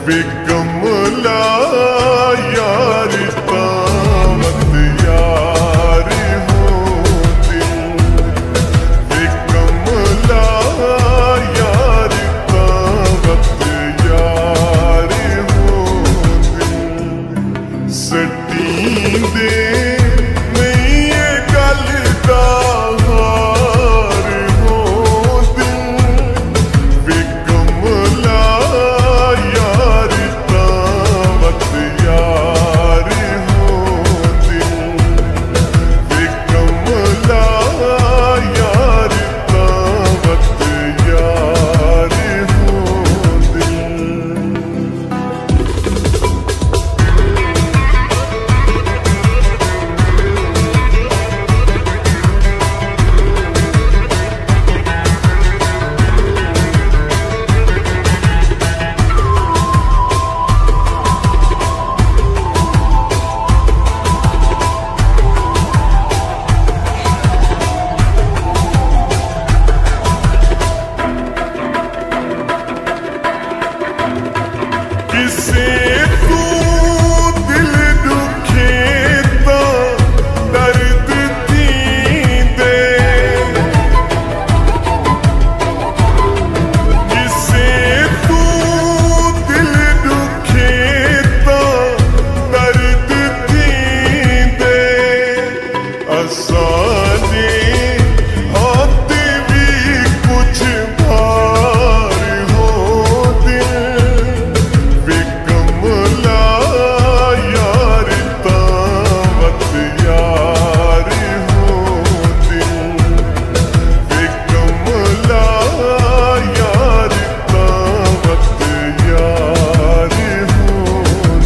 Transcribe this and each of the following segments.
वे कमला यारी तावत यारी हो दिल, वे कमला यारी तावत यारी हो दिल। सटी दे नहीं ये गल दा हार हो दिल, वे कमला यारी तावत यारी हो दिल, वे कमला यारी तावत यारी हो दिल। किसे तू दिल दुखे ता दर्द थी दे, किसे तू दिल दुखे ता दर्द थी दे। असाने आते भी कुछ भार हो दिल, वे कमला यारी तावत यारी हो दिल, वे कमला यारी तावत यारी हो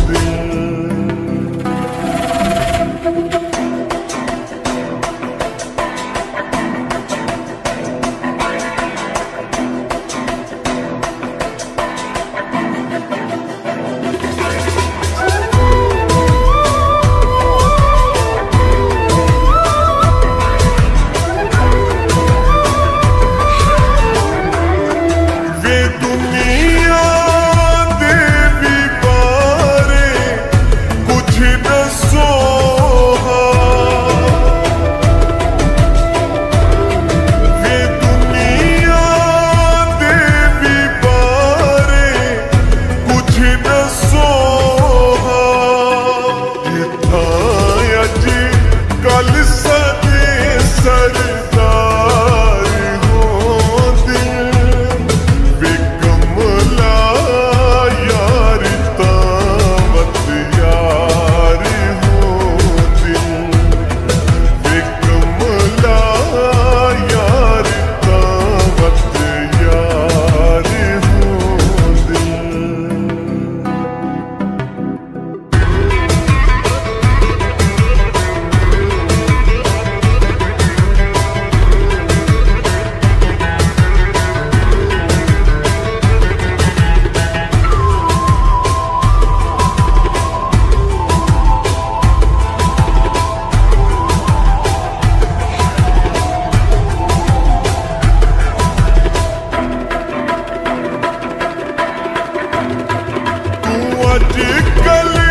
दिल। वे दुनिया दे भी बारे कुछ दसो हाँ, वे दुनिया दे भी बारे कुछ दसो हाँ। इत्था अज कल सदे सरदार हो दिल, वे कमला यारी तावत यारी हो दिल, वे कमला यारी तावत यारी हो दिल। तू अजकल